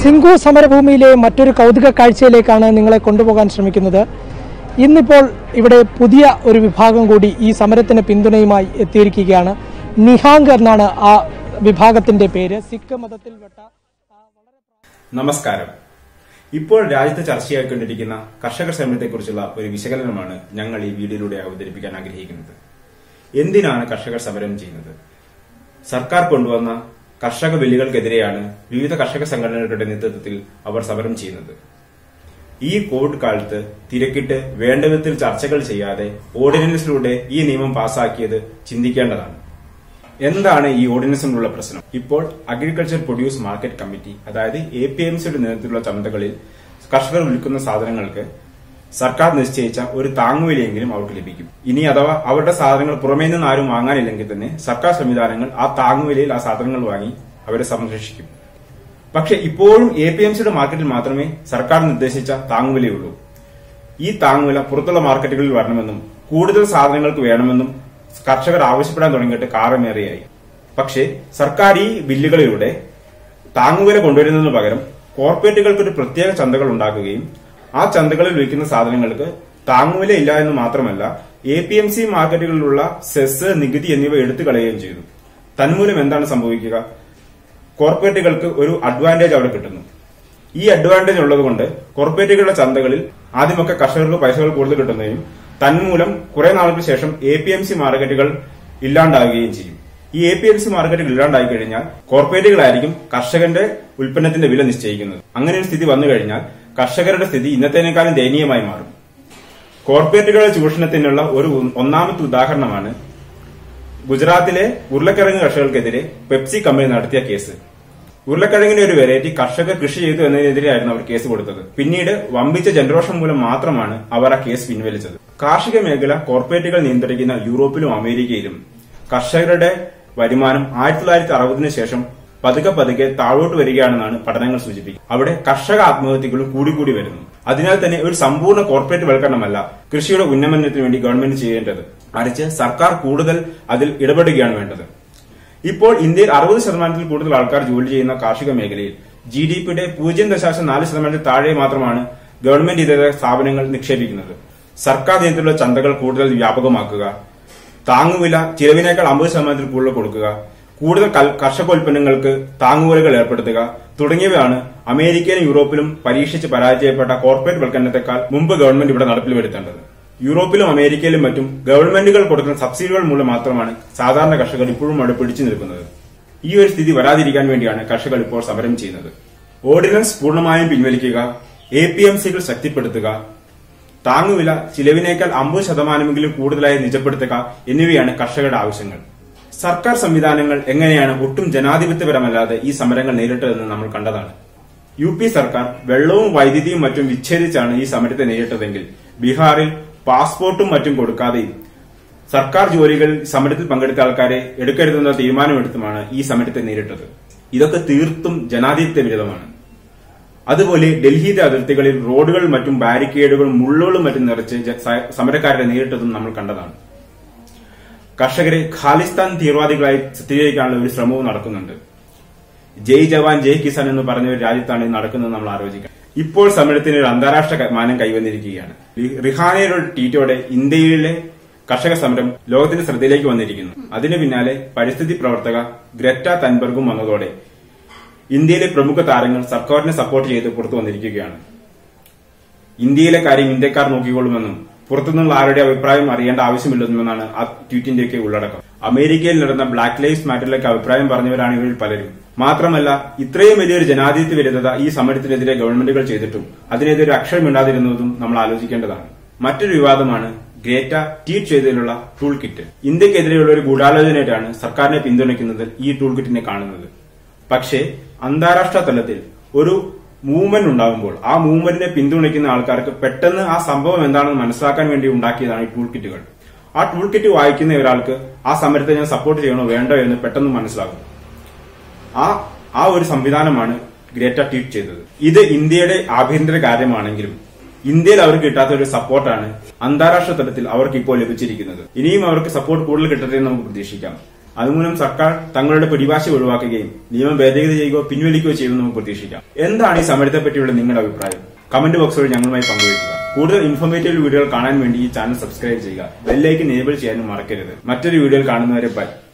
സിംഗു സമരഭൂമിയിലെ മറ്റൊരു കൗതുക കാഴ്ചയിലേക്കാണ് നിങ്ങളെ കൊണ്ടുപോകാൻ ശ്രമിക്കുന്നത്. ഇന്നിപ്പോൾ ഇവിടെ പുതിയ ഒരു വിഭാഗം കൂടി ഈ സമരത്തിന് പിന്തുണയുമായി എത്തിയിരിക്കുകയാണ്. നിഹാങ് എന്നാണ് ആ വിഭാഗത്തിന്റെ പേര്. സിഖ് മതത്തിൽപ്പെട്ട നമസ്കാരം. ഇപ്പോൾ രാജ്യത്ത് ചർച്ചയായിക്കൊണ്ടിരിക്കുന്ന കർഷക സമരത്തെക്കുറിച്ചുള്ള ഒരു വിശകലനമാണ് ഞങ്ങൾ ഈ വീഡിയോയിലൂടെ അവതരിപ്പിക്കാൻ ആഗ്രഹിക്കുന്നത്. എന്തിനാണ് കർഷകർ സമരം ചെയ്യുന്നത്? സർക്കാർ കൊണ്ടുവന്ന കർഷക ബില്ലുകൾക്കെതിരെയാണ് വിവിധ കർഷക സംഘടനകളുടെ നേതൃത്വത്തിൽ അവർ സമരം ചെയ്യുന്നത്. ഈ കോവിഡ് കാലത്ത് തിരക്കിട്ട് വേണ്ട വിധത്തിൽ ചർച്ചകൾ ചെയ്യാതെ ഓർഡിനൻസിലൂടെ ഈ നിയമം പാസാക്കിയത് ചിന്തിക്കേണ്ടതാണ്. എന്താണ് ഈ ഓർഡിനൻസിനുള്ള പ്രശ്നം? ഇപ്പോൾ അഗ്രികൾച്ചർ പ്രൊഡ്യൂസ് മാർക്കറ്റ് കമ്മിറ്റി, അതായത് APMCയുടെ നേതൃത്വത്തിലുള്ള ചന്തകളിൽ കർഷകർ വിൽക്കുന്ന സാധനങ്ങൾക്ക് സർക്കാർ നിശ്ചയിച്ച ഒരു താങ്ങുവിലയെങ്കിലും അവർക്ക് ലഭിക്കും. ഇനി അഥവാ അവരുടെ സാധനങ്ങൾ പുറമേ നിന്ന് ആരും വാങ്ങാനില്ലെങ്കിൽ തന്നെ സർക്കാർ സംവിധാനങ്ങൾ ആ താങ്ങുവിലയിൽ ആ സാധനങ്ങൾ വാങ്ങി അവരെ സംരക്ഷിക്കും. പക്ഷെ ഇപ്പോഴും APMCയുടെ മാർക്കറ്റിൽ മാത്രമേ സർക്കാർ നിർദ്ദേശിച്ച താങ്ങുവിലയുള്ളൂ. ഈ താങ്ങുവില പുറത്തുള്ള മാർക്കറ്റുകളിൽ വരണമെന്നും കൂടുതൽ സാധനങ്ങൾക്ക് വേണമെന്നും കർഷകർ ആവശ്യപ്പെടാൻ തുടങ്ങിയിട്ട് കാലമേറെയായി. പക്ഷേ സർക്കാർ ഈ ബില്ലുകളിലൂടെ താങ്ങുവില കൊണ്ടുവരുന്നതിന് പകരം കോർപ്പറേറ്റുകൾക്ക് ഒരു പ്രത്യേക ചന്തകൾ ഉണ്ടാക്കുകയും ആ ചന്തകളിൽ വിൽക്കുന്ന സാധനങ്ങൾക്ക് താങ്ങുവില ഇല്ല എന്ന് മാത്രമല്ല APMC മാർക്കറ്റുകളിലുള്ള സെസ്, നികുതി എന്നിവ എടുത്തു കളയുകയും ചെയ്തു. തന്മൂലം എന്താണ് സംഭവിക്കുക? കോർപ്പറേറ്റുകൾക്ക് ഒരു അഡ്വാൻറ്റേജ് അവിടെ കിട്ടുന്നു. ഈ അഡ്വാൻറ്റേജ് ഉള്ളതുകൊണ്ട് കോർപ്പറേറ്റുകളുടെ ചന്തകളിൽ ആദ്യമൊക്കെ കർഷകർക്ക് പൈസകൾ കൂടുതൽ കിട്ടുന്നതും തന്മൂലം കുറെ നാളുകൾക്ക് ശേഷം APMC മാർക്കറ്റുകൾ ഇല്ലാണ്ടാവുകയും ചെയ്യും. ഈ APMC മാർക്കറ്റുകൾ ഇല്ലാണ്ടായി കഴിഞ്ഞാൽ കോർപ്പറേറ്റുകളായിരിക്കും കർഷകന്റെ ഉൽപ്പന്നത്തിന്റെ വില നിശ്ചയിക്കുന്നത്. അങ്ങനെ ഒരു സ്ഥിതി വന്നു കഴിഞ്ഞാൽ കർഷകരുടെ സ്ഥിതി ഇന്നത്തേനേക്കാളും ദയനീയമായി മാറും. കോർപ്പറേറ്റുകളുടെ ചൂഷണത്തിനുള്ള ഒരു ഒന്നാമത്തെ ഉദാഹരണമാണ് ഗുജറാത്തിലെ ഉരുളക്കിഴങ്ങ് കർഷകർക്കെതിരെ പെപ്സി കമ്പനി നടത്തിയ കേസ്. ഉരുളക്കിഴങ്ങിന്റെ ഒരു വെറൈറ്റി കർഷകർ കൃഷി ചെയ്തു എന്നതിനെതിരെയായിരുന്നു അവർ കേസ് കൊടുത്തത്. പിന്നീട് വമ്പിച്ച ജനരോഷം മൂലം മാത്രമാണ് അവർ ആ കേസ് പിൻവലിച്ചത്. കാർഷിക മേഖല കോർപ്പറേറ്റുകൾ നിയന്ത്രിക്കുന്ന യൂറോപ്പിലും അമേരിക്കയിലും കർഷകരുടെ വരുമാനം 1960 ശേഷം പതുക്കെ താഴോട്ട് വരികയാണെന്നാണ് പഠനങ്ങൾ സൂചിപ്പിക്കുന്നത്. അവിടെ കർഷക ആത്മഹത്യകളും കൂടിക്കൂടി വരുന്നു. അതിനാൽ തന്നെ ഒരു സമ്പൂർണ്ണ കോർപ്പറേറ്റ് വൽക്കരണമല്ല കൃഷിയുടെ ഉന്നമനത്തിന് വേണ്ടി ഗവൺമെന്റ് ചെയ്യേണ്ടത്, മറിച്ച് സർക്കാർ കൂടുതൽ അതിൽ ഇടപെടുകയാണ് വേണ്ടത്. ഇപ്പോൾ ഇന്ത്യയിൽ 60% കൂടുതൽ ആൾക്കാർ ജോലി ചെയ്യുന്ന കാർഷിക മേഖലയിൽ GDPയുടെ 0.4% താഴെ മാത്രമാണ് ഗവൺമെന്റ് ഇതര സ്ഥാപനങ്ങൾ നിക്ഷേപിക്കുന്നത്. സർക്കാർ നേതൃത്വത്തിലുള്ള ചന്തകൾ കൂടുതൽ വ്യാപകമാക്കുക, താങ്ങുവില ചിലവിനേക്കാൾ 50% കൂടുതൽ കൊടുക്കുക, കൂടുതൽ കർഷകോൽപ്പന്നങ്ങൾക്ക് താങ്ങുവിലകൾ ഏർപ്പെടുത്തുക തുടങ്ങിയവയാണ് അമേരിക്കയിലും യൂറോപ്പിലും പരീക്ഷിച്ച് പരാജയപ്പെട്ട കോർപ്പറേറ്റ് വൽക്കരണത്തെക്കാൾ മുമ്പ് ഗവൺമെന്റ് ഇവിടെ നടപ്പിൽ വരുത്തേണ്ടത്. യൂറോപ്പിലും അമേരിക്കയിലും മറ്റും ഗവൺമെന്റുകൾ കൊടുക്കുന്ന സബ്സിഡികൾ മൂലം മാത്രമാണ് സാധാരണ കർഷകർ ഇപ്പോഴും അവിടെ പിടിച്ചു നിൽക്കുന്നത്. ഈ ഒരു സ്ഥിതി വരാതിരിക്കാൻ വേണ്ടിയാണ് കർഷകർ ഇപ്പോൾ സമരം ചെയ്യുന്നത്. ഓർഡിനൻസ് പൂർണ്ണമായും പിൻവലിക്കുക, APMCകൾ ശക്തിപ്പെടുത്തുക, താങ്ങുവില ചിലവിനേക്കാൾ 50% കൂടുതലായി നിജപ്പെടുത്തുക എന്നിവയാണ് കർഷകരുടെ ആവശ്യങ്ങൾ. സർക്കാർ സംവിധാനങ്ങൾ എങ്ങനെയാണ് ഒട്ടും ജനാധിപത്യപരമല്ലാതെ ഈ സമരങ്ങൾ നേരിട്ടതെന്ന് നമ്മൾ കണ്ടതാണ്. UP സർക്കാർ വെള്ളവും വൈദ്യുതിയും മറ്റും വിച്ഛേദിച്ചാണ് ഈ സമരത്തെ നേരിട്ടതെങ്കിൽ ബീഹാറിൽ പാസ്പോർട്ടും മറ്റും കൊടുക്കാതെയും സർക്കാർ ജോലികളിൽ സമരത്തിൽ പങ്കെടുത്ത ആൾക്കാരെ എടുക്കരുതെന്ന തീരുമാനമെടുത്തുമാണ് ഈ സമരത്തെ നേരിട്ടത്. ഇതൊക്കെ തീർത്തും ജനാധിപത്യ വിരുദ്ധമാണ്. അതുപോലെ ഡൽഹിയിലെ അതിർത്തികളിൽ റോഡുകൾ മറ്റും ബാരിക്കേഡുകളും മുള്ളുകളും മറ്റും നിറച്ച് സമരക്കാരെ നേരിട്ടതും നമ്മൾ കണ്ടതാണ്. കർഷകരെ ഖാലിസ്ഥാൻ തീവ്രവാദികളായി ചിത്രീകരിക്കാനുള്ള ഒരു ശ്രമവും നടക്കുന്നുണ്ട്. ജയ് ജവാൻ ജയ് കിസാൻ എന്ന് പറഞ്ഞ ഒരു രാജ്യത്താണ് ഇത് നടക്കുന്നത് നമ്മൾ ആലോചിക്കാം. ഇപ്പോൾ സമരത്തിന് ഒരു അന്താരാഷ്ട്ര മാനം കൈവന്നിരിക്കുകയാണ്. റിഹാനയുടെ ട്വീറ്റോടെ ഇന്ത്യയിലെ കർഷക സമരം ലോകത്തിന്റെ ശ്രദ്ധയിലേക്ക് വന്നിരിക്കുന്നു. അതിനു പിന്നാലെ പരിസ്ഥിതി പ്രവർത്തക ഗ്രറ്റ തൻബർഗും വന്നതോടെ ഇന്ത്യയിലെ പ്രമുഖ താരങ്ങൾ സർക്കാരിനെ സപ്പോർട്ട് ചെയ്ത് പുറത്തു വന്നിരിക്കുകയാണ്. ഇന്ത്യയിലെ കാര്യം ഇന്ത്യക്കാർ നോക്കിക്കൊള്ളുമെന്നും പുറത്തുനിന്നുള്ള ആരുടെ അഭിപ്രായം അറിയേണ്ട ആവശ്യമില്ലെന്നുമെന്നാണ് ആ ട്വീറ്റിന്റെയൊക്കെ ഉള്ളടക്കം. അമേരിക്കയിൽ നടന്ന ബ്ലാക്ക് ലൈവ്സ് മാറ്ററിലേക്ക് അഭിപ്രായം പറഞ്ഞവരാണ് ഇവരിൽ പലരും. മാത്രമല്ല ഇത്രയും വലിയൊരു ജനാധിപത്യ വിരുദ്ധത ഈ സമരത്തിനെതിരെ ഗവൺമെന്റുകൾ ചെയ്തിട്ടും അതിനെതിരെ അക്ഷരമിണ്ടാതിരുന്നതും നമ്മൾ ആലോചിക്കേണ്ടതാണ്. മറ്റൊരു വിവാദമാണ് ഗ്രേറ്റ ട്വീറ്റ് ചെയ്തതിലുള്ള ടൂൾ കിറ്റ്. ഇന്ത്യക്കെതിരെയുള്ള ഒരു ഗൂഢാലോചനയായിട്ടാണ് സർക്കാരിനെ പിന്തുണയ്ക്കുന്നത് ഈ ടൂൾ കിറ്റിനെ കാണുന്നത്. പക്ഷേ അന്താരാഷ്ട്ര തലത്തിൽ ഒരു മൂവ്മെന്റ് ഉണ്ടാകുമ്പോൾ ആ മൂവ്മെന്റിനെ പിന്തുണയ്ക്കുന്ന ആൾക്കാർക്ക് പെട്ടെന്ന് ആ സംഭവം എന്താണെന്ന് മനസ്സിലാക്കാൻ വേണ്ടി ഉണ്ടാക്കിയതാണ് ഈ ടൂൾ കിറ്റുകൾ. ആ ടൂൾ കിറ്റ് വായിക്കുന്ന ഒരാൾക്ക് ആ സമരത്തെ ഞാൻ സപ്പോർട്ട് ചെയ്യണോ വേണ്ടോ എന്ന് പെട്ടെന്ന് മനസ്സിലാകും. ആ ഒരു സംവിധാനമാണ് ഗ്രേറ്റ ട്വീറ്റ് ചെയ്തത്. ഇത് ഇന്ത്യയുടെ ആഭ്യന്തര കാര്യമാണെങ്കിലും ഇന്ത്യയിൽ അവർക്ക് കിട്ടാത്ത ഒരു സപ്പോർട്ടാണ് അന്താരാഷ്ട്ര തലത്തിൽ അവർക്ക് ഇപ്പോൾ ലഭിച്ചിരിക്കുന്നത്. ഇനിയും അവർക്ക് സപ്പോർട്ട് കൂടുതൽ കിട്ടട്ടെ എന്ന് നമുക്ക് പ്രതീക്ഷിക്കാം. അതുമൂലം സർക്കാർ തങ്ങളുടെ പിടിവാശി ഒഴിവാക്കുകയും നിയമം ഭേദഗതി ചെയ്യുകയോ പിൻവലിക്കുകയോ ചെയ്യുമെന്ന് നമുക്ക് പ്രതീക്ഷിക്കാം. എന്താണ് ഈ സമരത്തെ പറ്റിയുള്ള നിങ്ങളുടെ അഭിപ്രായം? കമന്റ് ബോക്സിൽ ഞങ്ങളുമായി പങ്കുവയ്ക്കുക. കൂടുതൽ ഇൻഫോർമേറ്റീവ് വീഡിയോകൾ കാണാൻ വേണ്ടി ഈ ചാനൽ സബ്സ്ക്രൈബ് ചെയ്യുക. ബെല്ലൈക്കൻ എനേബിൾ ചെയ്യാനും മറക്കരുത്. മറ്റൊരു വീഡിയോയിൽ കാണുന്നവരെ ബൈ.